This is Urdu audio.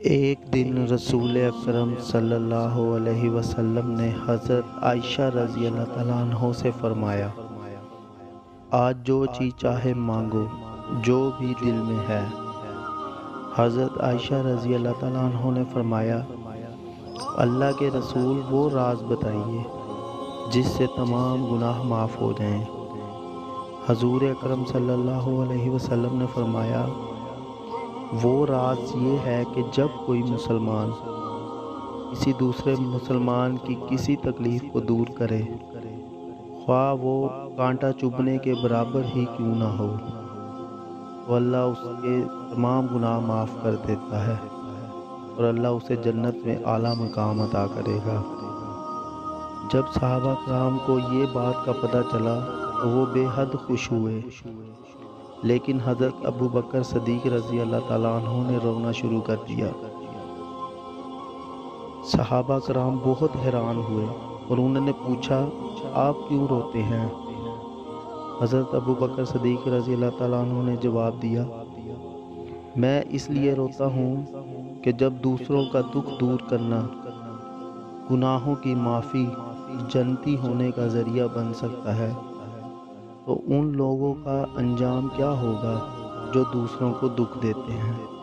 ایک دن رسول اکرم صلی اللہ علیہ وسلم نے حضرت عائشہ رضی اللہ تعالیٰ عنہ سے فرمایا، آج جو چیز چاہے مانگو، جو بھی دل میں ہے۔ حضرت عائشہ رضی اللہ تعالیٰ عنہ نے فرمایا، اللہ کے رسول وہ راز بتائیے جس سے تمام گناہ معاف ہو جائیں۔ حضور اکرم صلی اللہ علیہ وسلم نے فرمایا، وہ راز یہ ہے کہ جب کوئی مسلمان کسی دوسرے مسلمان کی کسی تکلیف کو دور کرے، خواہ وہ کانٹا چبھنے کے برابر ہی کیوں نہ ہو، تو اللہ اس کے تمام گناہ معاف کر دیتا ہے اور اللہ اسے جنت میں اعلیٰ مقام عطا کرے گا۔ جب صحابہ کرام کو یہ بات کا پتہ چلا تو وہ بے حد خوش ہوئے، لیکن حضرت ابو بکر صدیق رضی اللہ تعالیٰ عنہ نے رونا شروع کر دیا۔ صحابہ کرام بہت حیران ہوئے اور انہوں نے پوچھا، آپ کیوں روتے ہیں؟ حضرت ابو بکر صدیق رضی اللہ تعالیٰ عنہ نے جواب دیا، میں اس لیے روتا ہوں کہ جب دوسروں کا دکھ دور کرنا گناہوں کی معافی، جنتی ہونے کا ذریعہ بن سکتا ہے، تو ان لوگوں کا انجام کیا ہوگا جو دوسروں کو دکھ دیتے ہیں۔